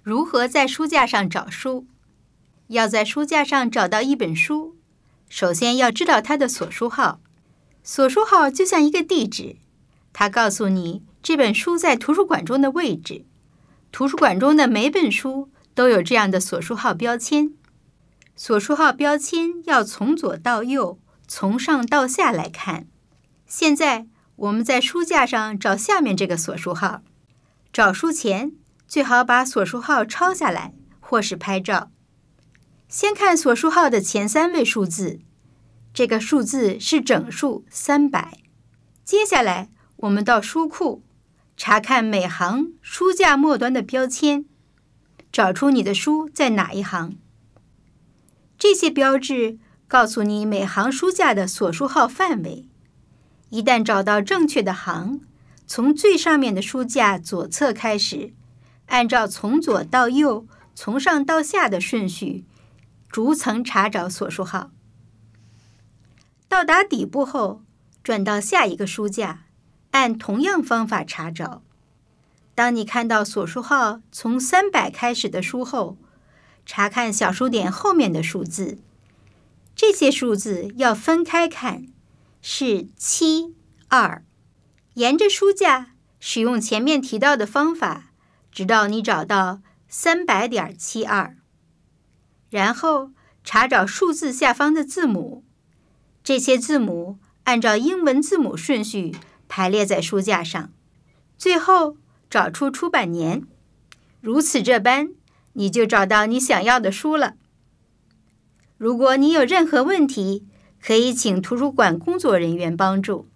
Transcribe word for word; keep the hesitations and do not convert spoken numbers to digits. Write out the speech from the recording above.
如何在书架上找书？要在书架上找到一本书，首先要知道它的索书号。索书号就像一个地址，它告诉你这本书在图书馆中的位置。图书馆中的每本书都有这样的索书号标签。索书号标签要从左到右，从上到下来看。现在我们在书架上找下面这个索书号。找书前，最好把索书号抄下来，或是拍照。先看索书号的前三位数字，这个数字是整数三百。接下来，我们到书库，查看每行书架末端的标签，找出你的书在哪一行。这些标志告诉你每行书架的索书号范围。一旦找到正确的行，从最上面的书架左侧开始，按照从左到右、从上到下的顺序，逐层查找索书号。到达底部后，转到下一个书架，按同样方法查找。当你看到索书号从三百开始的书后，查看小数点后面的数字。这些数字要分开看，是七、二。沿着书架，使用前面提到的方法，直到你找到 三百点七二。然后查找数字下方的字母，这些字母按照英文字母顺序排列在书架上。最后找出出版年，如此这般，你就找到你想要的书了。如果你有任何问题，可以请图书馆工作人员帮助。